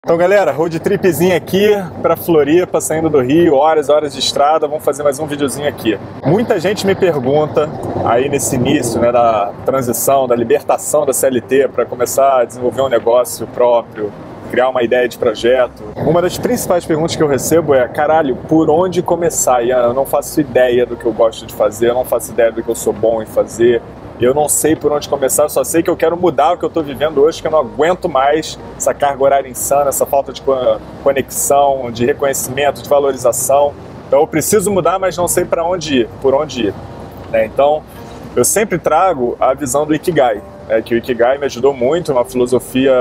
Então galera, road tripzinho aqui para Floripa, saindo do Rio, horas de estrada, vamos fazer mais um videozinho aqui. Muita gente me pergunta, aí nesse início, né, da transição, da libertação da CLT para começar a desenvolver um negócio próprio, criar uma ideia de projeto. Uma das principais perguntas que eu recebo é, caralho, por onde começar? Ian, eu não faço ideia do que eu gosto de fazer, eu não faço ideia do que eu sou bom em fazer. Eu não sei por onde começar, eu só sei que eu quero mudar o que eu estou vivendo hoje, que eu não aguento mais essa carga horária insana, essa falta de conexão, de reconhecimento, de valorização. Então eu preciso mudar, mas não sei para onde ir, por onde ir. Então eu sempre trago a visão do Ikigai, que o Ikigai me ajudou muito, uma filosofia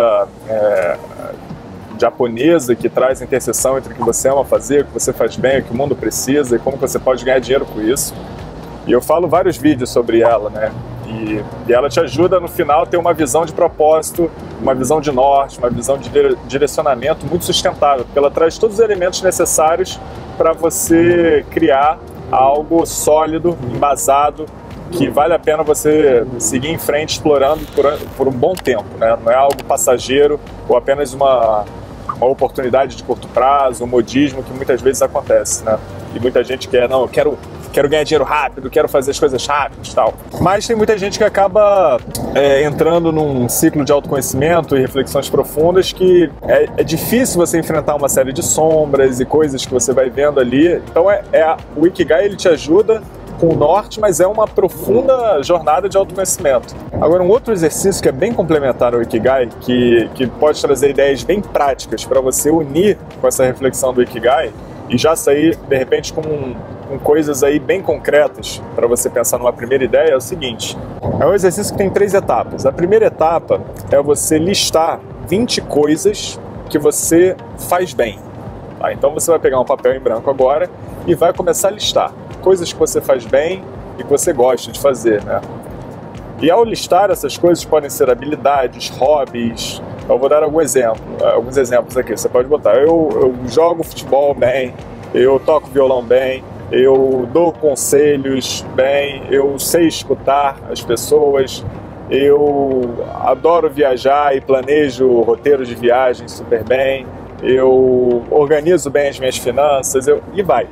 japonesa que traz a interseção entre o que você ama fazer, o que você faz bem, o que o mundo precisa e como você pode ganhar dinheiro com isso. E eu falo vários vídeos sobre ela, né? E ela te ajuda no final a ter uma visão de propósito, uma visão de norte, uma visão de direcionamento muito sustentável, porque ela traz todos os elementos necessários para você criar algo sólido, embasado, que vale a pena você seguir em frente explorando por um bom tempo, né? Não é algo passageiro ou apenas uma oportunidade de curto prazo, um modismo que muitas vezes acontece, né? E muita gente quer, não, eu quero ganhar dinheiro rápido, quero fazer as coisas rápidas e tal. Mas tem muita gente que acaba entrando num ciclo de autoconhecimento e reflexões profundas que é difícil você enfrentar uma série de sombras e coisas que você vai vendo ali. Então o Ikigai ele te ajuda com o norte, mas é uma profunda jornada de autoconhecimento. Agora, um outro exercício que é bem complementar ao Ikigai, que pode trazer ideias bem práticas para você unir com essa reflexão do Ikigai e já sair, de repente, com coisas aí bem concretas para você pensar numa primeira ideia, é o seguinte: é um exercício que tem 3 etapas. A primeira etapa é você listar 20 coisas que você faz bem. Tá? Então você vai pegar um papel em branco agora e vai começar a listar coisas que você faz bem e que você gosta de fazer, né? E ao listar essas coisas, podem ser habilidades, hobbies. Eu vou dar alguns exemplos aqui. Você pode botar: eu jogo futebol bem, eu toco violão bem, eu dou conselhos bem, eu sei escutar as pessoas, eu adoro viajar e planejo roteiros de viagem super bem, eu organizo bem as minhas finanças, e vai,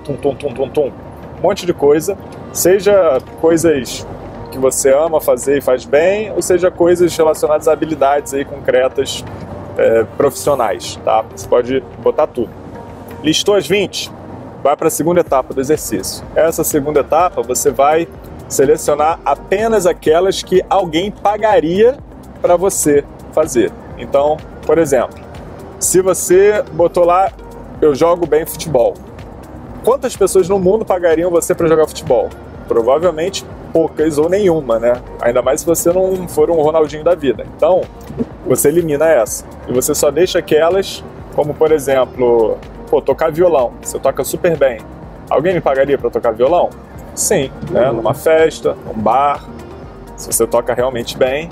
um monte de coisa, seja coisas que você ama fazer e faz bem, ou seja coisas relacionadas a habilidades aí concretas, profissionais, tá? Você pode botar tudo. Listou as 20? Vai para a segunda etapa do exercício. Essa segunda etapa você vai selecionar apenas aquelas que alguém pagaria para você fazer. Então, por exemplo, se você botou lá, eu jogo bem futebol. Quantas pessoas no mundo pagariam você para jogar futebol? Provavelmente poucas ou nenhuma, né? Ainda mais se você não for um Ronaldinho da vida. Então, você elimina essa. E você só deixa aquelas, como por exemplo, tocar violão. Você toca super bem. Alguém me pagaria para tocar violão? Sim, né? Numa festa, num bar, se você toca realmente bem.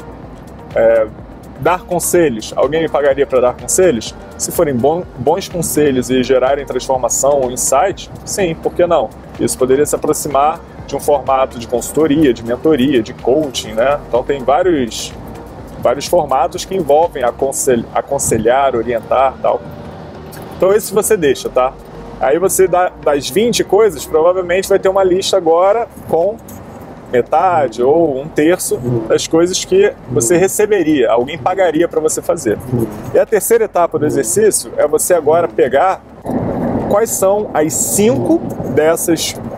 Dar conselhos. Alguém me pagaria para dar conselhos? Se forem bons conselhos e gerarem transformação ou insight, sim, por que não? Isso poderia se aproximar de um formato de consultoria, de mentoria, de coaching, né? Então tem vários formatos que envolvem aconselhar, orientar e tal. Então esse você deixa, tá? Aí você dá das 20 coisas, provavelmente vai ter uma lista agora com metade ou 1/3 das coisas que você receberia, alguém pagaria para você fazer. E a terceira etapa do exercício é você agora pegar quais são as 5 dessa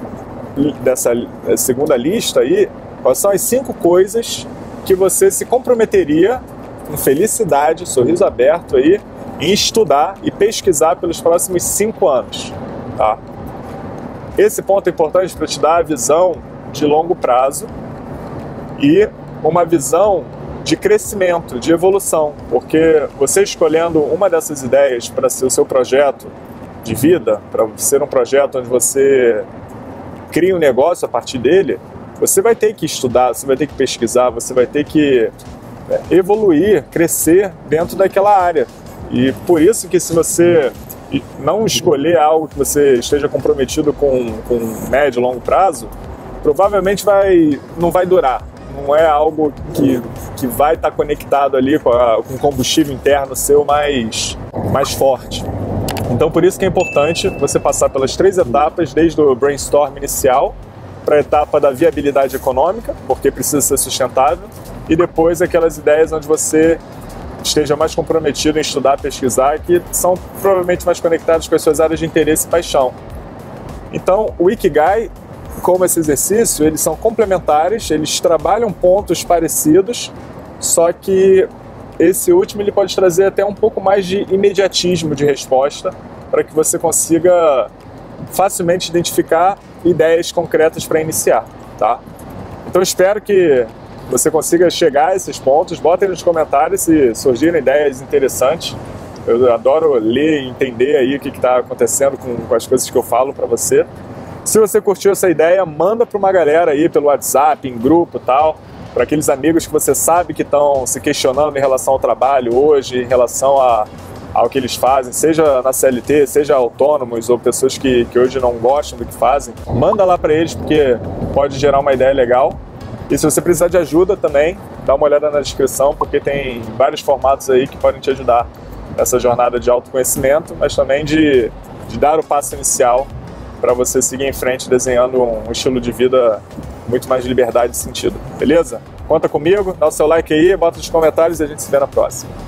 segunda lista aí, quais são as 5 coisas que você se comprometeria com felicidade, sorriso aberto aí, em estudar e pesquisar pelos próximos 5 anos, tá? Esse ponto é importante para te dar a visão de longo prazo e uma visão de crescimento, de evolução, porque você escolhendo uma dessas ideias para ser o seu projeto de vida, para ser um projeto onde você cria um negócio a partir dele, você vai ter que estudar, você vai ter que pesquisar, você vai ter que evoluir, crescer dentro daquela área. E por isso que se você não escolher algo que você esteja comprometido com médio e longo prazo, provavelmente não vai durar, não é algo que vai estar conectado ali com o combustível interno seu mais forte. Então, por isso que é importante você passar pelas 3 etapas, desde o brainstorm inicial, para a etapa da viabilidade econômica, porque precisa ser sustentável, e depois aquelas ideias onde você esteja mais comprometido em estudar, pesquisar, que são provavelmente mais conectadas com as suas áreas de interesse e paixão. Então, o Ikigai, como esse exercício, eles são complementares, eles trabalham pontos parecidos, só que esse último ele pode trazer até um pouco mais de imediatismo de resposta, para que você consiga facilmente identificar ideias concretas para iniciar, tá? Então espero que você consiga chegar a esses pontos. Botem nos comentários se surgirem ideias interessantes. Eu adoro ler e entender aí o que está acontecendo com as coisas que eu falo para você. Se você curtiu essa ideia, manda para uma galera aí pelo WhatsApp, em grupo e tal, para aqueles amigos que você sabe que estão se questionando em relação ao trabalho hoje, em relação ao que eles fazem, seja na CLT, seja autônomos ou pessoas que hoje não gostam do que fazem. Manda lá para eles, porque pode gerar uma ideia legal. E se você precisar de ajuda também, dá uma olhada na descrição, porque tem vários formatos aí que podem te ajudar nessa jornada de autoconhecimento, mas também de dar o passo inicial para você seguir em frente desenhando um estilo de vida muito mais de liberdade e sentido. Beleza? Conta comigo, dá o seu like aí, bota nos comentários e a gente se vê na próxima.